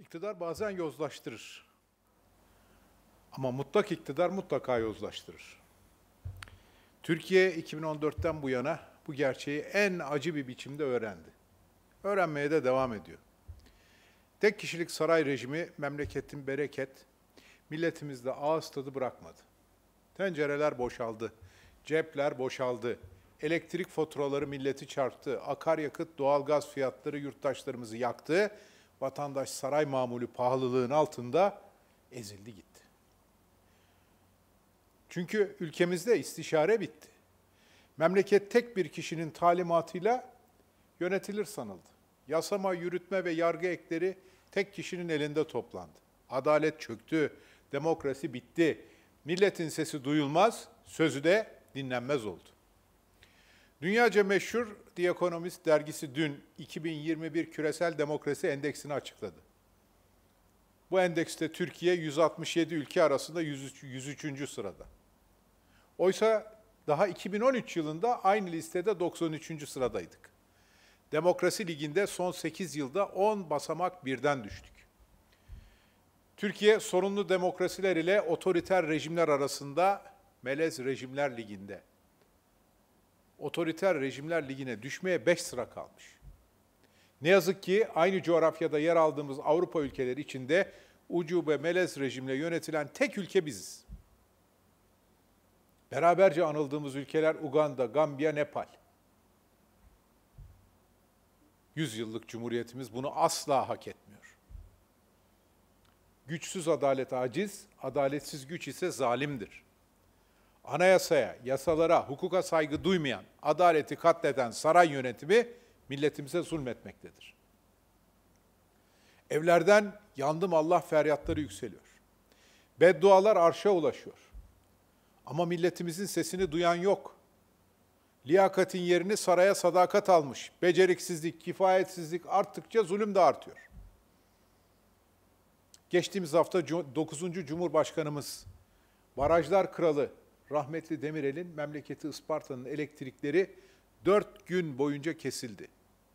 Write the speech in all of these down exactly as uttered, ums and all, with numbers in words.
İktidar bazen yozlaştırır. Ama mutlak iktidar mutlaka yozlaştırır. Türkiye iki bin on dörtten bu yana bu gerçeği en acı bir biçimde öğrendi. Öğrenmeye de devam ediyor. Tek kişilik saray rejimi memleketin bereket, milletimizde ağız tadı bırakmadı. Tencereler boşaldı, cepler boşaldı, elektrik faturaları milleti çarptı, akaryakıt, doğalgaz fiyatları yurttaşlarımızı yaktı, vatandaş saray mamulü pahalılığın altında ezildi gitti. Çünkü ülkemizde istişare bitti. Memleket tek bir kişinin talimatıyla yönetilir sanıldı. Yasama, yürütme ve yargı ekleri tek kişinin elinde toplandı. Adalet çöktü, demokrasi bitti. Milletin sesi duyulmaz, sözü de dinlenmez oldu. Dünyaca meşhur The Economist dergisi dün iki bin yirmi bir Küresel Demokrasi Endeksini açıkladı. Bu endekste Türkiye yüz altmış yedi ülke arasında yüz üçüncü sırada. Oysa daha iki bin on üç yılında aynı listede doksan üçüncü sıradaydık. Demokrasi Ligi'nde son sekiz yılda on basamak birden düştük. Türkiye sorunlu demokrasiler ile otoriter rejimler arasında melez rejimler liginde. Otoriter rejimler ligine düşmeye beş sıra kalmış. Ne yazık ki aynı coğrafyada yer aldığımız Avrupa ülkeleri içinde ucube melez rejimle yönetilen tek ülke biziz. Beraberce anıldığımız ülkeler Uganda, Gambiya, Nepal. Yüzyıllık Cumhuriyetimiz bunu asla hak etmiyor. Güçsüz adalet aciz, adaletsiz güç ise zalimdir. Anayasaya, yasalara, hukuka saygı duymayan, adaleti katleden saray yönetimi milletimize zulmetmektedir. Evlerden yandım Allah feryatları yükseliyor. Beddualar arşa ulaşıyor. Ama milletimizin sesini duyan yok. Liyakatin yerini saraya sadakat almış. Beceriksizlik, kifayetsizlik arttıkça zulüm de artıyor. Geçtiğimiz hafta dokuzuncu Cumhurbaşkanımız, barajlar kralı rahmetli Demirel'in memleketi Isparta'nın elektrikleri dört gün boyunca kesildi.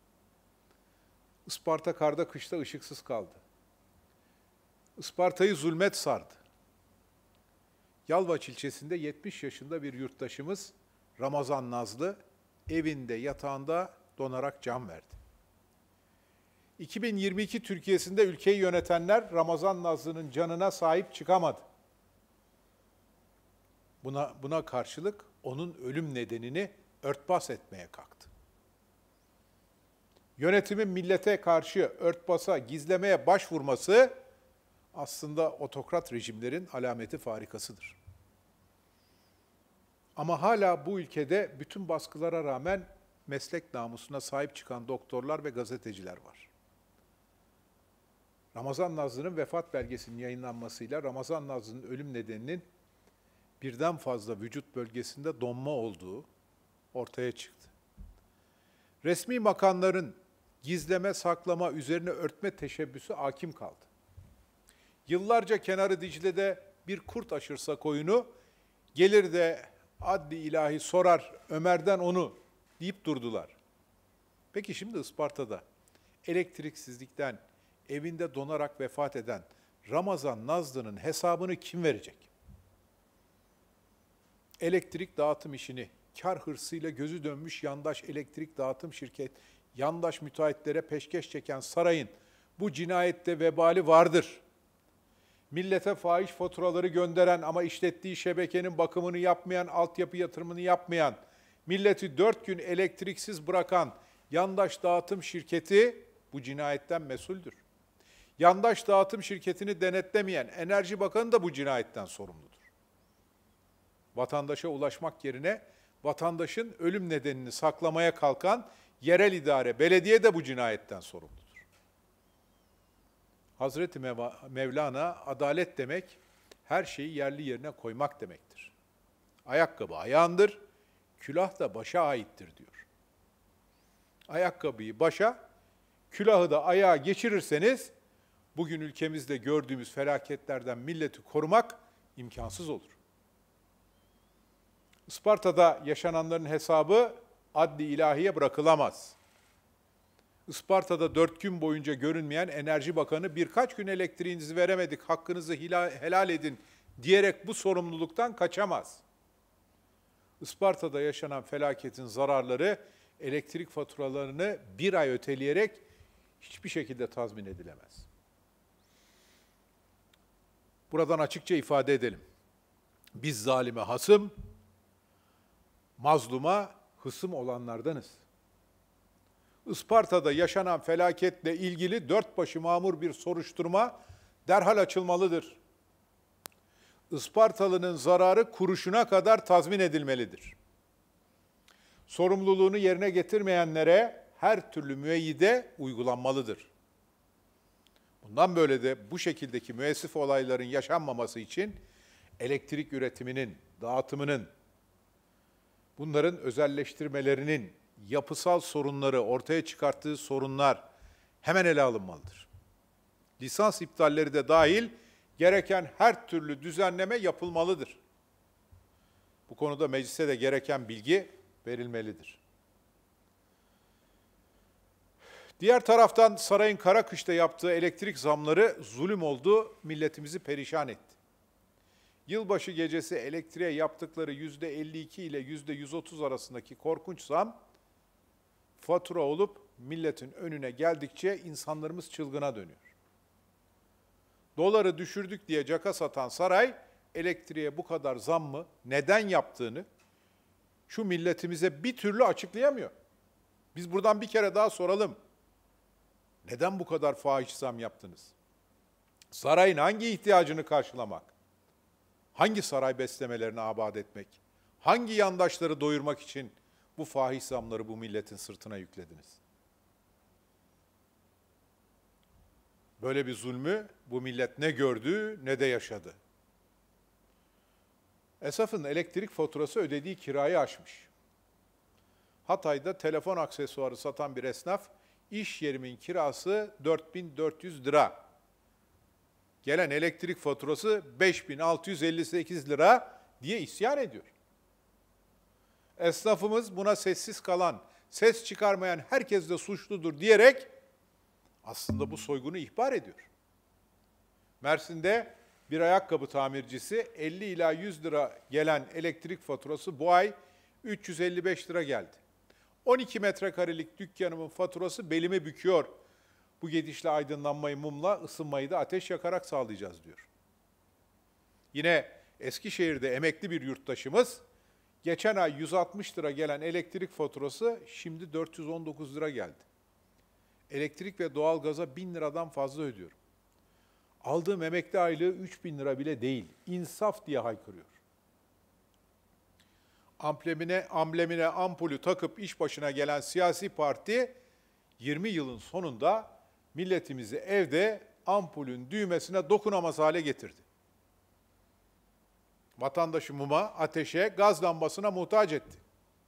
Isparta karda kışta ışıksız kaldı. Isparta'yı zulmet sardı. Yalvaç ilçesinde yetmiş yaşında bir yurttaşımız Ramazan Nazlı evinde yatağında donarak can verdi. iki bin yirmi iki Türkiye'sinde ülkeyi yönetenler Ramazan Nazlı'nın canına sahip çıkamadı. Buna, buna karşılık onun ölüm nedenini örtbas etmeye kalktı. Yönetimin millete karşı örtbasa, gizlemeye başvurması aslında otokrat rejimlerin alameti farikasıdır. Ama hala bu ülkede bütün baskılara rağmen meslek namusuna sahip çıkan doktorlar ve gazeteciler var. Ramazan Nazlı'nın vefat belgesinin yayınlanmasıyla Ramazan Nazlı'nın ölüm nedeninin birden fazla vücut bölgesinde donma olduğu ortaya çıktı. Resmi makamların gizleme, saklama, üzerine örtme teşebbüsü hakim kaldı. Yıllarca kenarı Dicle'de bir kurt aşırsa koyunu, gelir de adli ilahi sorar, Ömer'den onu deyip durdular. Peki şimdi Isparta'da elektriksizlikten evinde donarak vefat eden Ramazan Nazlı'nın hesabını kim verecek? Elektrik dağıtım işini kar hırsıyla gözü dönmüş yandaş elektrik dağıtım şirket, yandaş müteahhitlere peşkeş çeken sarayın bu cinayette vebali vardır. Millete fahiş faturaları gönderen ama işlettiği şebekenin bakımını yapmayan, altyapı yatırımını yapmayan, milleti dört gün elektriksiz bırakan yandaş dağıtım şirketi bu cinayetten mesuldür. Yandaş dağıtım şirketini denetlemeyen Enerji Bakanı da bu cinayetten sorumludur. Vatandaşa ulaşmak yerine vatandaşın ölüm nedenini saklamaya kalkan yerel idare, belediye de bu cinayetten sorumludur. Hazreti Mevlana, adalet demek, her şeyi yerli yerine koymak demektir. Ayakkabı ayağındır, külah da başa aittir diyor. Ayakkabıyı başa, külahı da ayağa geçirirseniz, bugün ülkemizde gördüğümüz felaketlerden milleti korumak imkansız olur. Isparta'da yaşananların hesabı adli ilahiye bırakılamaz. Isparta'da dört gün boyunca görünmeyen Enerji Bakanı birkaç gün elektriğinizi veremedik, hakkınızı helal edin diyerek bu sorumluluktan kaçamaz. Isparta'da yaşanan felaketin zararları elektrik faturalarını bir ay öteleyerek hiçbir şekilde tazmin edilemez. Buradan açıkça ifade edelim. Biz zalime hasım, mazluma hısım olanlardanız. Isparta'da yaşanan felaketle ilgili dört başı mamur bir soruşturma derhal açılmalıdır. Ispartalı'nın zararı kuruşuna kadar tazmin edilmelidir. Sorumluluğunu yerine getirmeyenlere her türlü müeyyide uygulanmalıdır. Bundan böyle de bu şekildeki müessif olayların yaşanmaması için elektrik üretiminin, dağıtımının, bunların özelleştirmelerinin yapısal sorunları, ortaya çıkarttığı sorunlar hemen ele alınmalıdır. Lisans iptalleri de dahil gereken her türlü düzenleme yapılmalıdır. Bu konuda meclise de gereken bilgi verilmelidir. Diğer taraftan sarayın Karakış'ta yaptığı elektrik zamları zulüm oldu, milletimizi perişan etti. Yılbaşı gecesi elektriğe yaptıkları yüzde elli iki ile yüzde yüz otuz arasındaki korkunç zam, fatura olup milletin önüne geldikçe insanlarımız çılgına dönüyor. Doları düşürdük diye caka satan saray, elektriğe bu kadar zam mı, neden yaptığını şu milletimize bir türlü açıklayamıyor. Biz buradan bir kere daha soralım. Neden bu kadar fahiş zam yaptınız? Sarayın hangi ihtiyacını karşılamak? Hangi saray beslemelerini abad etmek? Hangi yandaşları doyurmak için bu fahiş zamları bu milletin sırtına yüklediniz? Böyle bir zulmü bu millet ne gördü ne de yaşadı. Esnafın elektrik faturası ödediği kirayı aşmış. Hatay'da telefon aksesuarı satan bir esnaf, iş yerimin kirası dört bin dört yüz lira. Gelen elektrik faturası beş bin altı yüz elli sekiz lira diye isyan ediyor. Esnafımız buna sessiz kalan, ses çıkarmayan herkes de suçludur diyerek aslında bu soygunu ihbar ediyor. Mersin'de bir ayakkabı tamircisi elli ila yüz lira gelen elektrik faturası bu ay üç yüz elli beş lira geldi. on iki metrekarelik dükkanımın faturası belimi büküyor. Bu gidişle aydınlanmayı mumla, ısınmayı da ateş yakarak sağlayacağız diyor. Yine Eskişehir'de emekli bir yurttaşımız, geçen ay yüz altmış lira gelen elektrik faturası şimdi dört yüz on dokuz lira geldi. Elektrik ve doğalgaza bin liradan fazla ödüyorum. Aldığım emekli aylığı üç bin lira bile değil. İnsaf diye haykırıyor. Amblemine, amblemine ampulü takıp iş başına gelen siyasi parti yirmi yılın sonunda milletimizi evde ampulün düğmesine dokunamaz hale getirdi. Vatandaşı muma, ateşe, gaz lambasına muhtaç etti.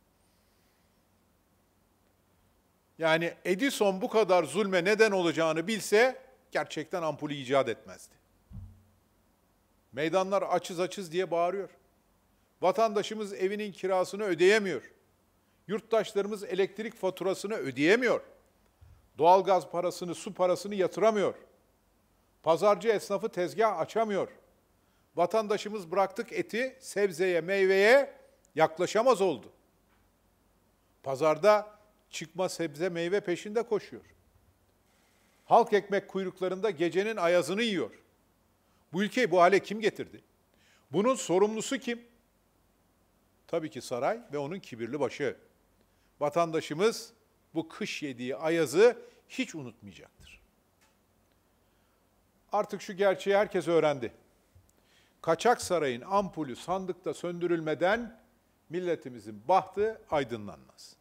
Yani Edison bu kadar zulme neden olacağını bilse gerçekten ampulü icat etmezdi. Meydanlar açız açız diye bağırıyor. Vatandaşımız evinin kirasını ödeyemiyor. Yurttaşlarımız elektrik faturasını ödeyemiyor. Doğalgaz parasını, su parasını yatıramıyor. Pazarcı esnafı tezgah açamıyor. Vatandaşımız bıraktık eti, sebzeye, meyveye yaklaşamaz oldu. Pazarda çıkma sebze, meyve peşinde koşuyor. Halk ekmek kuyruklarında gecenin ayazını yiyor. Bu ülkeyi bu hale kim getirdi? Bunun sorumlusu kim? Tabii ki saray ve onun kibirli başı. Vatandaşımız bu kış yediği ayazı hiç unutmayacaktır. Artık şu gerçeği herkes öğrendi. Kaçak sarayın ampulü sandıkta söndürülmeden milletimizin bahtı aydınlanmaz.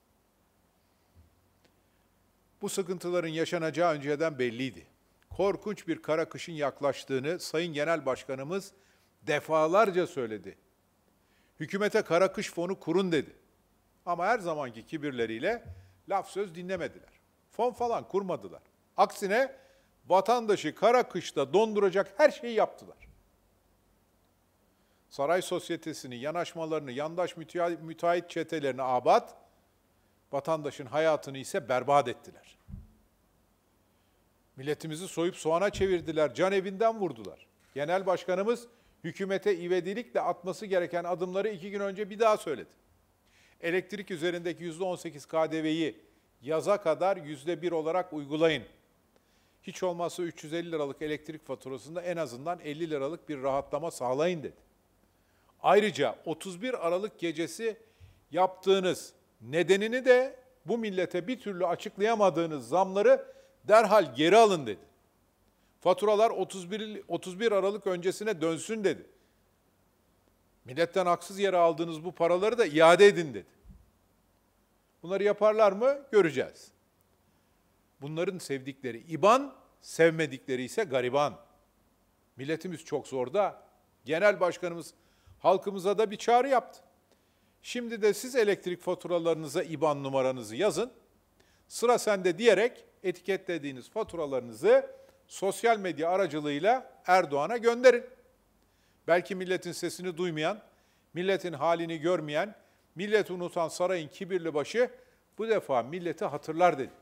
Bu sıkıntıların yaşanacağı önceden belliydi. Korkunç bir kara kışın yaklaştığını Sayın Genel Başkanımız defalarca söyledi. Hükümete kara kış fonu kurun dedi. Ama her zamanki kibirleriyle laf söz dinlemediler. Fon falan kurmadılar. Aksine vatandaşı kara kışta donduracak her şeyi yaptılar. Saray sosyetesini, yanaşmalarını, yandaş müteahhit çetelerini abat, vatandaşın hayatını ise berbat ettiler. Milletimizi soyup soğana çevirdiler, can evinden vurdular. Genel Başkanımız hükümete ivedilikle atması gereken adımları iki gün önce bir daha söyledi. Elektrik üzerindeki yüzde on sekiz K D V'yi yaza kadar yüzde bir olarak uygulayın. Hiç olmazsa üç yüz elli liralık elektrik faturasında en azından elli liralık bir rahatlama sağlayın dedi. Ayrıca otuz bir Aralık gecesi yaptığınız nedenini de bu millete bir türlü açıklayamadığınız zamları derhal geri alın dedi. Faturalar otuz bir, otuz bir Aralık öncesine dönsün dedi. Milletten haksız yere aldığınız bu paraları da iade edin dedi. Bunları yaparlar mı? Göreceğiz. Bunların sevdikleri İban, sevmedikleri ise gariban. Milletimiz çok zorda. Genel Başkanımız halkımıza da bir çağrı yaptı. Şimdi de siz elektrik faturalarınıza İban numaranızı yazın. Sıra sende diyerek etiketlediğiniz faturalarınızı sosyal medya aracılığıyla Erdoğan'a gönderin. Belki milletin sesini duymayan, milletin halini görmeyen, milleti unutan sarayın kibirli başı bu defa milleti hatırlar dedi.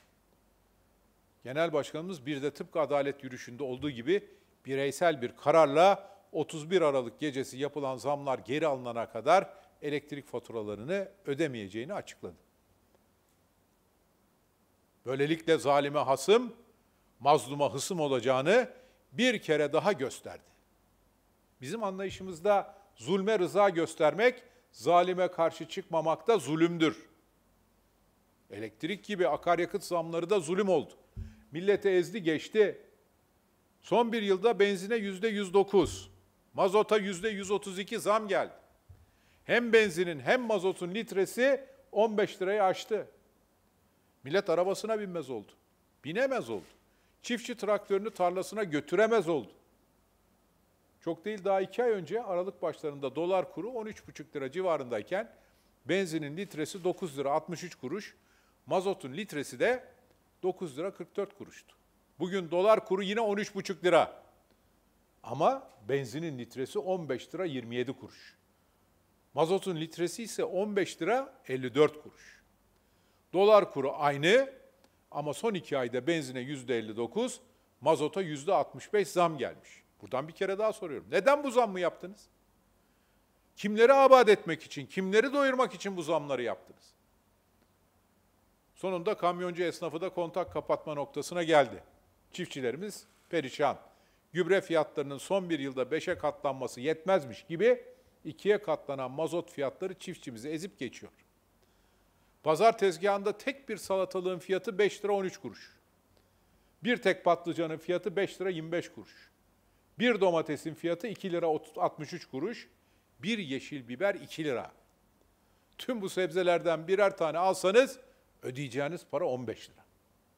Genel Başkanımız bir de tıpkı adalet yürüyüşünde olduğu gibi bireysel bir kararla otuz bir Aralık gecesi yapılan zamlar geri alınana kadar elektrik faturalarını ödemeyeceğini açıkladı. Böylelikle zalime hasım, mazluma hısım olacağını bir kere daha gösterdi. Bizim anlayışımızda zulme rıza göstermek, zalime karşı çıkmamak da zulümdür. Elektrik gibi akaryakıt zamları da zulüm oldu. Millete ezdi geçti. Son bir yılda benzine yüzde yüz dokuz, mazota yüzde yüz otuz iki zam geldi. Hem benzinin hem mazotun litresi on beş lirayı aştı. Millet arabasına binmez oldu. Binemez oldu. Çiftçi traktörünü tarlasına götüremez oldu. Çok değil, daha iki ay önce Aralık başlarında dolar kuru on üç buçuk lira civarındayken benzinin litresi dokuz lira altmış üç kuruş, mazotun litresi de dokuz lira kırk dört kuruştu. Bugün dolar kuru yine on üç buçuk lira. Ama benzinin litresi on beş lira yirmi yedi kuruş. Mazotun litresi ise on beş lira elli dört kuruş. Dolar kuru aynı ama son iki ayda benzine yüzde elli dokuz, mazota yüzde altmış beş zam gelmiş. Buradan bir kere daha soruyorum. Neden bu zammı yaptınız? Kimleri abat etmek için, kimleri doyurmak için bu zamları yaptınız? Sonunda kamyoncu esnafı da kontak kapatma noktasına geldi. Çiftçilerimiz perişan. Gübre fiyatlarının son bir yılda beşe katlanması yetmezmiş gibi ikiye katlanan mazot fiyatları çiftçimizi ezip geçiyor. Pazar tezgahında tek bir salatalığın fiyatı beş lira on üç kuruş. Bir tek patlıcanın fiyatı beş lira yirmi beş kuruş. Bir domatesin fiyatı iki lira altmış üç kuruş. Bir yeşil biber iki lira. Tüm bu sebzelerden birer tane alsanız ödeyeceğiniz para on beş lira.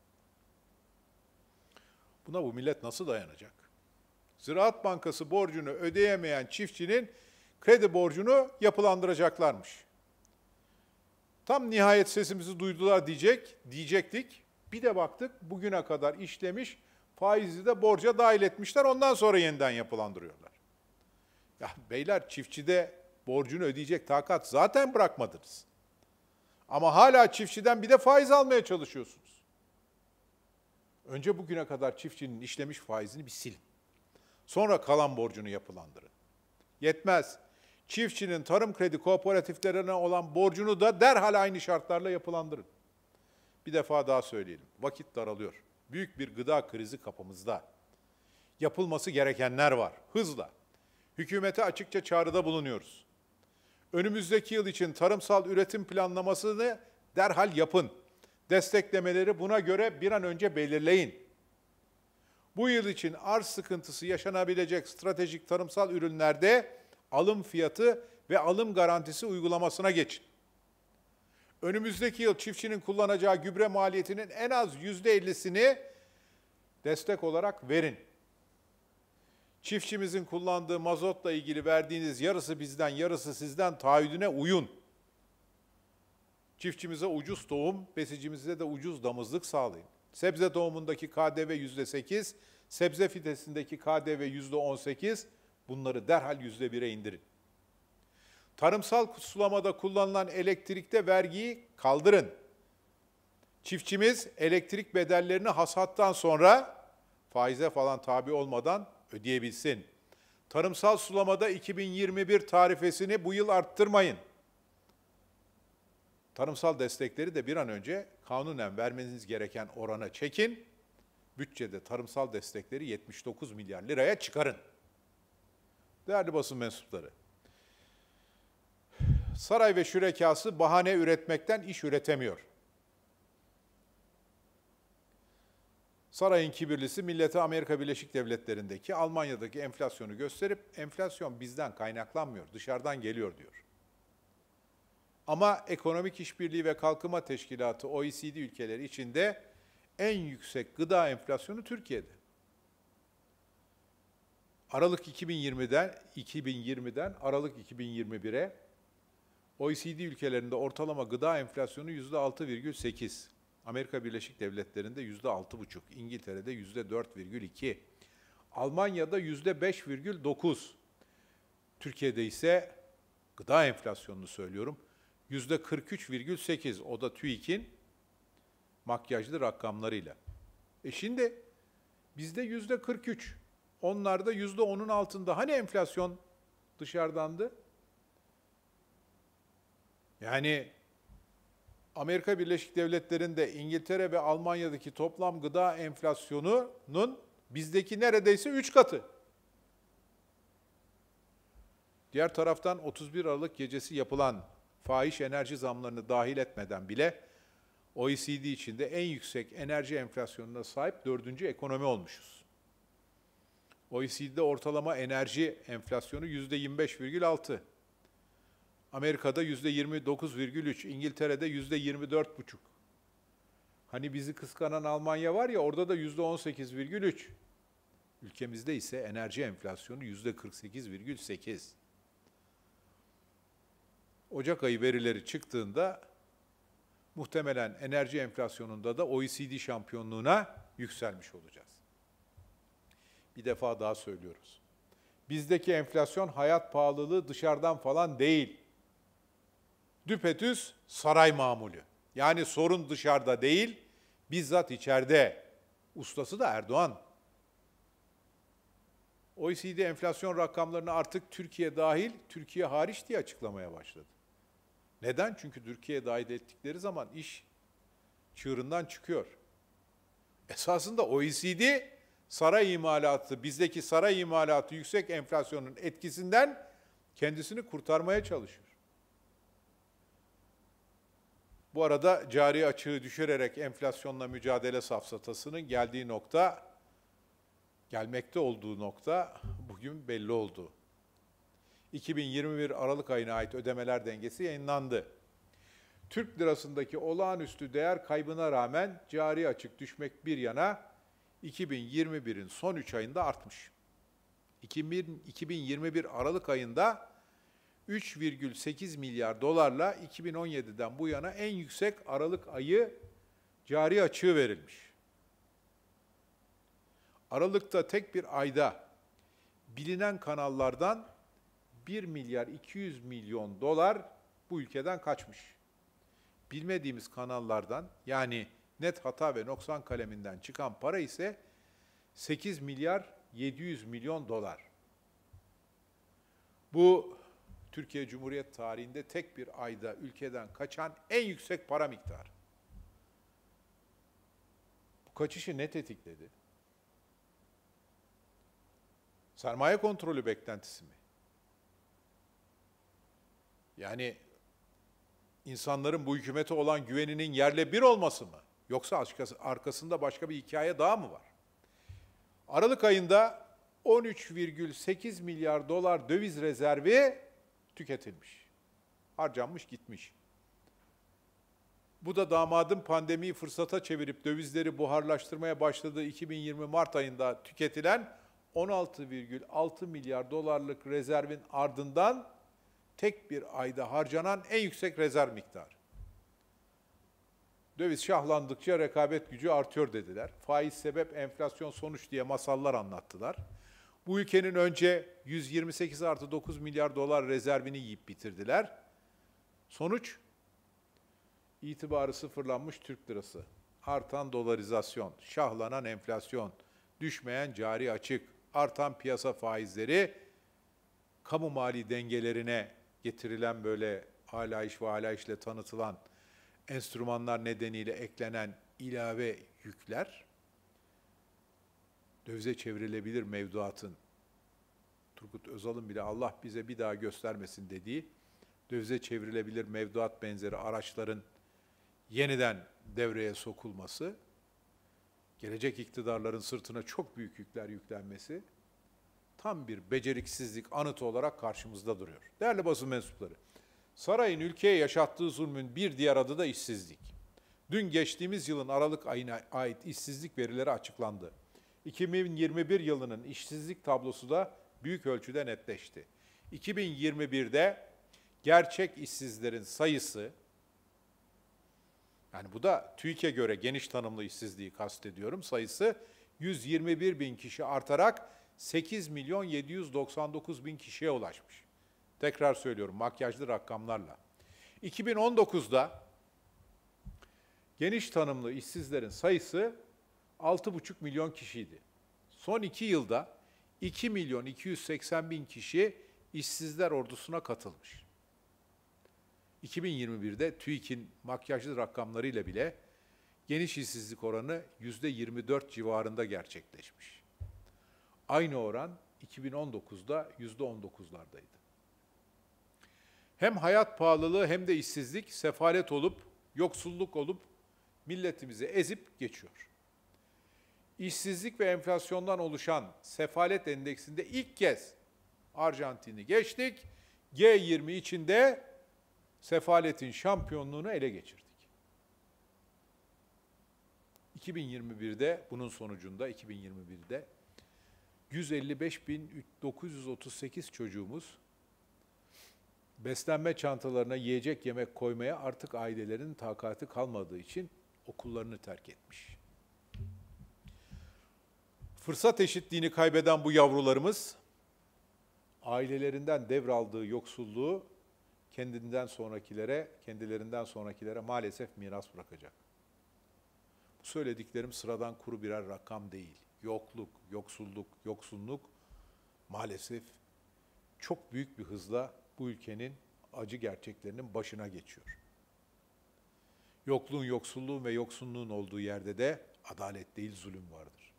Buna bu millet nasıl dayanacak? Ziraat Bankası borcunu ödeyemeyen çiftçinin kredi borcunu yapılandıracaklarmış. Tam nihayet sesimizi duydular diyecek, diyecektik. Bir de baktık bugüne kadar işlemiş, faizi de borca dahil etmişler, ondan sonra yeniden yapılandırıyorlar. Ya beyler, çiftçide borcunu ödeyecek takat zaten bırakmadınız. Ama hala çiftçiden bir de faiz almaya çalışıyorsunuz. Önce bugüne kadar çiftçinin işlemiş faizini bir silin. Sonra kalan borcunu yapılandırın. Yetmez. Çiftçinin tarım kredi kooperatiflerine olan borcunu da derhal aynı şartlarla yapılandırın. Bir defa daha söyleyelim. Vakit daralıyor. Büyük bir gıda krizi kapımızda. Yapılması gerekenler var. Hızla. Hükümete açıkça çağrıda bulunuyoruz. Önümüzdeki yıl için tarımsal üretim planlamasını derhal yapın. Desteklemeleri buna göre bir an önce belirleyin. Bu yıl için arz sıkıntısı yaşanabilecek stratejik tarımsal ürünlerde alım fiyatı ve alım garantisi uygulamasına geçin. Önümüzdeki yıl çiftçinin kullanacağı gübre maliyetinin en az yüzde ellisini destek olarak verin. Çiftçimizin kullandığı mazotla ilgili verdiğiniz yarısı bizden, yarısı sizden taahhüdüne uyun. Çiftçimize ucuz tohum, besicimize de ucuz damızlık sağlayın. Sebze tohumundaki K D V yüzde sekiz, sebze fidesindeki K D V yüzde on sekiz, bunları derhal yüzde bire indirin. Tarımsal sulamada kullanılan elektrikte vergiyi kaldırın. Çiftçimiz elektrik bedellerini hasattan sonra faize falan tabi olmadan ödeyebilsin. Tarımsal sulamada iki bin yirmi bir tarifesini bu yıl arttırmayın. Tarımsal destekleri de bir an önce kanunen vermeniz gereken orana çekin. Bütçede tarımsal destekleri yetmiş dokuz milyar liraya çıkarın. Değerli basın mensupları, saray ve şürekası bahane üretmekten iş üretemiyor. Sarayın kibirlisi millete Amerika Birleşik Devletleri'ndeki, Almanya'daki enflasyonu gösterip enflasyon bizden kaynaklanmıyor, dışarıdan geliyor diyor. Ama Ekonomik İşbirliği ve Kalkınma Teşkilatı O E C D ülkeleri içinde en yüksek gıda enflasyonu Türkiye'de. Aralık iki bin yirmiden iki bin yirmiden Aralık iki bin yirmi bire O E C D ülkelerinde ortalama gıda enflasyonu yüzde altı virgül sekiz. Amerika Birleşik Devletleri'nde yüzde altı virgül beş, İngiltere'de yüzde dört virgül iki, Almanya'da yüzde beş virgül dokuz. Türkiye'de ise gıda enflasyonunu söylüyorum, yüzde kırk üç virgül sekiz. O da TÜİK'in makyajlı rakamlarıyla. E şimdi bizde yüzde kırk üç, onlarda yüzde onun altında. Hani enflasyon dışarıdandı? Yani Amerika Birleşik Devletleri'nde, İngiltere ve Almanya'daki toplam gıda enflasyonunun bizdeki neredeyse üç katı. Diğer taraftan otuz bir Aralık gecesi yapılan fahiş enerji zamlarını dahil etmeden bile O E C D içinde en yüksek enerji enflasyonuna sahip dördüncü ekonomi olmuşuz. O E C D'de ortalama enerji enflasyonu yüzde yirmi beş virgül altı. Amerika'da yüzde yirmi dokuz virgül üç, İngiltere'de yüzde yirmi dört virgül beş. Hani bizi kıskanan Almanya var ya, orada da yüzde on sekiz virgül üç. Ülkemizde ise enerji enflasyonu yüzde kırk sekiz virgül sekiz. Ocak ayı verileri çıktığında muhtemelen enerji enflasyonunda da O E C D şampiyonluğuna yükselmiş olacağız. Bir defa daha söylüyoruz. Bizdeki enflasyon hayat pahalılığı dışarıdan falan değil. Düpedüz saray mamulü. Yani sorun dışarıda değil, bizzat içeride. Ustası da Erdoğan. O E C D enflasyon rakamlarını artık Türkiye dahil, Türkiye hariç diye açıklamaya başladı. Neden? Çünkü Türkiye dahil ettikleri zaman iş çığırından çıkıyor. Esasında O E C D saray imalatı, bizdeki saray imalatı yüksek enflasyonun etkisinden kendisini kurtarmaya çalışıyor. Bu arada cari açığı düşürerek enflasyonla mücadele safsatasının geldiği nokta, gelmekte olduğu nokta bugün belli oldu. iki bin yirmi bir Aralık ayına ait ödemeler dengesi yayınlandı. Türk lirasındaki olağanüstü değer kaybına rağmen cari açık düşmek bir yana iki bin yirmi birin son üç ayında artmış. iki bin yirmi bir Aralık ayında üç virgül sekiz milyar dolarla iki bin on yediden bu yana en yüksek Aralık ayı cari açığı verilmiş. Aralık'ta tek bir ayda bilinen kanallardan bir milyar iki yüz milyon dolar bu ülkeden kaçmış. Bilmediğimiz kanallardan, yani net hata ve noksan kaleminden çıkan para ise sekiz milyar yedi yüz milyon dolar. Bu Türkiye Cumhuriyet tarihinde tek bir ayda ülkeden kaçan en yüksek para miktarı. Bu kaçışı ne tetikledi? Sermaye kontrolü beklentisi mi? Yani insanların bu hükümete olan güveninin yerle bir olması mı? Yoksa arkasında başka bir hikaye daha mı var? Aralık ayında on üç virgül sekiz milyar dolar döviz rezervi tüketilmiş. Harcanmış gitmiş. Bu da damadın pandemiyi fırsata çevirip dövizleri buharlaştırmaya başladığı iki bin yirmi Mart ayında tüketilen on altı virgül altı milyar dolarlık rezervin ardından tek bir ayda harcanan en yüksek rezerv miktarı. Döviz şahlandıkça rekabet gücü artıyor dediler. Faiz sebep, enflasyon sonuç diye masallar anlattılar. Bu ülkenin önce yüz yirmi sekiz artı dokuz milyar dolar rezervini yiyip bitirdiler. Sonuç, itibarı sıfırlanmış Türk lirası, artan dolarizasyon, şahlanan enflasyon, düşmeyen cari açık, artan piyasa faizleri, kamu mali dengelerine getirilen böyle alayış ve alayişle tanıtılan enstrümanlar nedeniyle eklenen ilave yükler, dövize çevrilebilir mevduatın, Turgut Özal'ın bile Allah bize bir daha göstermesin dediği, dövize çevrilebilir mevduat benzeri araçların yeniden devreye sokulması, gelecek iktidarların sırtına çok büyük yükler yüklenmesi, tam bir beceriksizlik anıtı olarak karşımızda duruyor. Değerli basın mensupları, sarayın ülkeye yaşattığı zulmün bir diğer adı da işsizlik. Dün geçtiğimiz yılın Aralık ayına ait işsizlik verileri açıklandı. iki bin yirmi bir yılının işsizlik tablosu da büyük ölçüde netleşti. iki bin yirmi birde gerçek işsizlerin sayısı, yani bu da TÜİK'e göre geniş tanımlı işsizliği kastediyorum, sayısı yüz yirmi bir bin kişi artarak sekiz milyon yedi yüz doksan dokuz bin kişiye ulaşmış. Tekrar söylüyorum makyajlı rakamlarla. iki bin on dokuzda geniş tanımlı işsizlerin sayısı altı buçuk milyon kişiydi. Son iki yılda iki milyon iki yüz seksen bin kişi işsizler ordusuna katılmış. iki bin yirmi birde TÜİK'in makyajlı rakamlarıyla bile geniş işsizlik oranı yüzde yirmi dört civarında gerçekleşmiş. Aynı oran iki bin on dokuzda yüzde on dokuzlardaydı. Hem hayat pahalılığı hem de işsizlik, sefalet olup, yoksulluk olup milletimizi ezip geçiyor. İşsizlik ve enflasyondan oluşan sefalet endeksinde ilk kez Arjantin'i geçtik. G yirmi içinde sefaletin şampiyonluğunu ele geçirdik. iki bin yirmi birde bunun sonucunda iki bin yirmi birde yüz elli beş bin dokuz yüz otuz sekiz çocuğumuz beslenme çantalarına yiyecek yemek koymaya artık ailelerinin takati kalmadığı için okullarını terk etmiş. Fırsat eşitliğini kaybeden bu yavrularımız ailelerinden devraldığı yoksulluğu kendinden sonrakilere, kendilerinden sonrakilere maalesef miras bırakacak. Bu söylediklerim sıradan kuru birer rakam değil. Yokluk, yoksulluk, yoksunluk maalesef çok büyük bir hızla bu ülkenin acı gerçeklerinin başına geçiyor. Yokluğun, yoksulluğun ve yoksunluğun olduğu yerde de adalet değil, zulüm vardır.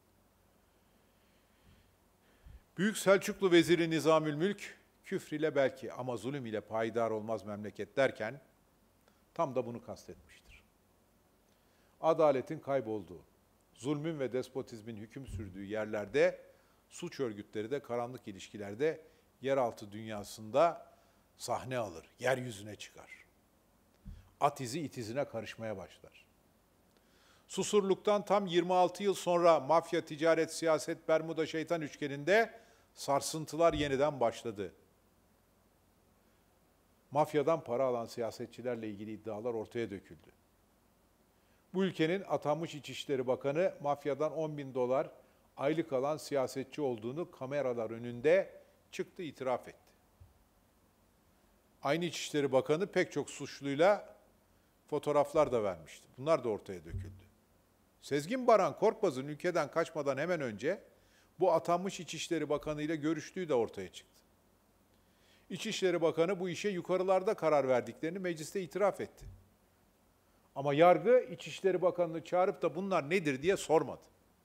Büyük Selçuklu Veziri Nizamül Mülk, küfr ile belki ama zulüm ile payidar olmaz memleket derken tam da bunu kastetmiştir. Adaletin kaybolduğu, zulmün ve despotizmin hüküm sürdüğü yerlerde suç örgütleri de karanlık ilişkilerde yeraltı dünyasında sahne alır, yeryüzüne çıkar. At izi it izine karışmaya başlar. Susurluk'tan tam yirmi altı yıl sonra mafya, ticaret, siyaset, Bermuda şeytan üçgeninde sarsıntılar yeniden başladı. Mafyadan para alan siyasetçilerle ilgili iddialar ortaya döküldü. Bu ülkenin atanmış İçişleri Bakanı mafyadan on bin dolar aylık alan siyasetçi olduğunu kameralar önünde çıktı, itiraf etti. Aynı İçişleri Bakanı pek çok suçluyla fotoğraflar da vermişti. Bunlar da ortaya döküldü. Sezgin Baran Korkmaz'ın ülkeden kaçmadan hemen önce bu atanmış İçişleri Bakanı ile görüştüğü de ortaya çıktı. İçişleri Bakanı bu işe yukarılarda karar verdiklerini mecliste itiraf etti. Ama yargı İçişleri Bakanı'nı çağırıp da bunlar nedir diye sormadı.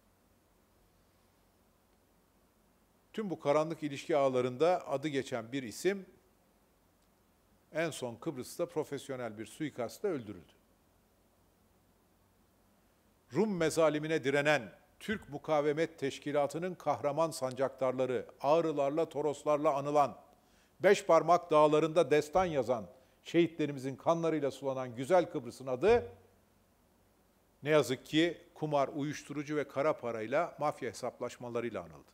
Tüm bu karanlık ilişki ağlarında adı geçen bir isim en son Kıbrıs'ta profesyonel bir suikastla öldürüldü. Rum mezalimine direnen Türk Mukavemet Teşkilatı'nın kahraman sancaktarları, ağrılarla, toroslarla anılan, beş parmak dağlarında destan yazan şehitlerimizin kanlarıyla sulanan güzel Kıbrıs'ın adı ne yazık ki kumar, uyuşturucu ve kara parayla, mafya hesaplaşmalarıyla anıldı.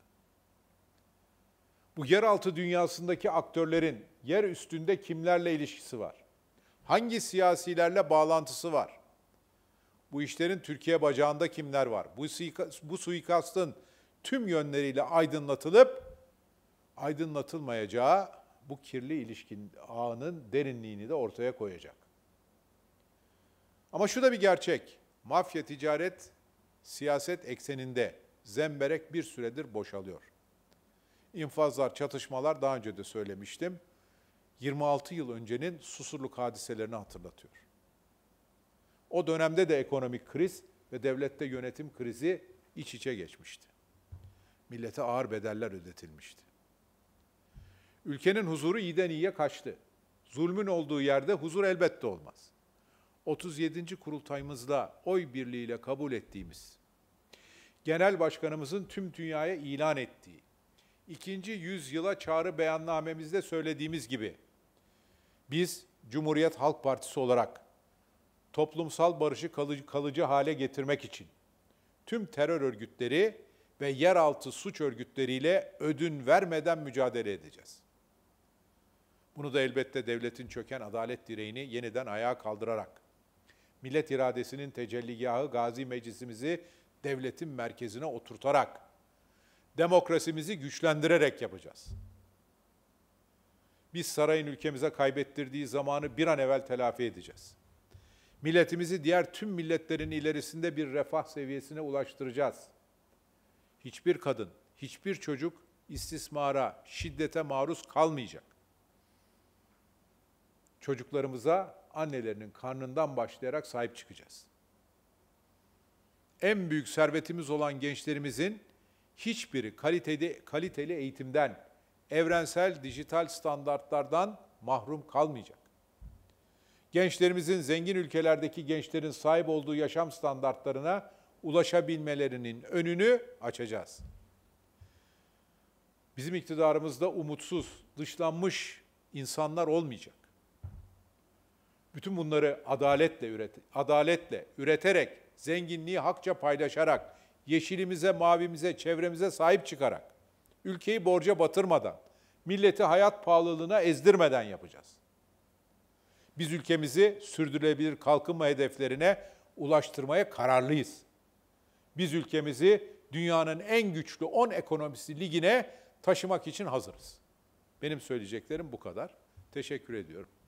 Bu yeraltı dünyasındaki aktörlerin yer üstünde kimlerle ilişkisi var? Hangi siyasilerle bağlantısı var? Bu işlerin Türkiye bacağında kimler var? Bu, bu suikastın tüm yönleriyle aydınlatılıp aydınlatılmayacağı bu kirli ilişkin ağının derinliğini de ortaya koyacak. Ama şu da bir gerçek. Mafya ticaret siyaset ekseninde zemberek bir süredir boşalıyor. İnfazlar, çatışmalar daha önce de söylemiştim. yirmi altı yıl öncenin Susurluk hadiselerini hatırlatıyor. O dönemde de ekonomik kriz ve devlette yönetim krizi iç içe geçmişti. Millete ağır bedeller ödetilmişti. Ülkenin huzuru iyiden iyiye kaçtı. Zulmün olduğu yerde huzur elbette olmaz. otuz yedinci kurultayımızda oy birliğiyle kabul ettiğimiz, Genel Başkanımızın tüm dünyaya ilan ettiği, ikinci yüzyıla çağrı beyannamemizde söylediğimiz gibi, biz Cumhuriyet Halk Partisi olarak toplumsal barışı kalıcı, kalıcı hale getirmek için tüm terör örgütleri ve yeraltı suç örgütleriyle ödün vermeden mücadele edeceğiz. Bunu da elbette devletin çöken adalet direğini yeniden ayağa kaldırarak, millet iradesinin tecelligahı Gazi Meclisimizi devletin merkezine oturtarak, demokrasimizi güçlendirerek yapacağız. Biz sarayın ülkemize kaybettirdiği zamanı bir an evvel telafi edeceğiz. Milletimizi diğer tüm milletlerin ilerisinde bir refah seviyesine ulaştıracağız. Hiçbir kadın, hiçbir çocuk istismara, şiddete maruz kalmayacak. Çocuklarımıza annelerinin karnından başlayarak sahip çıkacağız. En büyük servetimiz olan gençlerimizin hiçbiri kaliteli, kaliteli eğitimden, evrensel dijital standartlardan mahrum kalmayacak. Gençlerimizin zengin ülkelerdeki gençlerin sahip olduğu yaşam standartlarına ulaşabilmelerinin önünü açacağız. Bizim iktidarımızda umutsuz, dışlanmış insanlar olmayacak. Bütün bunları adaletle üret, adaletle üreterek, zenginliği hakça paylaşarak, yeşilimize, mavimize, çevremize sahip çıkarak, ülkeyi borca batırmadan, milleti hayat pahalılığına ezdirmeden yapacağız. Biz ülkemizi sürdürülebilir kalkınma hedeflerine ulaştırmaya kararlıyız. Biz ülkemizi dünyanın en güçlü on ekonomisi ligine taşımak için hazırız. Benim söyleyeceklerim bu kadar. Teşekkür ediyorum.